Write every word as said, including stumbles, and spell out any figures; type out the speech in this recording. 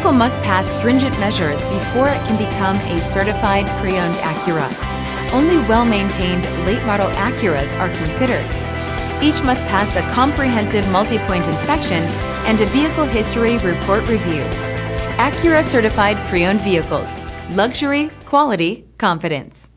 vehicle must pass stringent measures before it can become a certified pre-owned Acura. Only well-maintained late-model Acuras are considered. Each must pass a comprehensive multi-point inspection and a vehicle history report review. Acura certified pre-owned vehicles. Luxury, quality, confidence.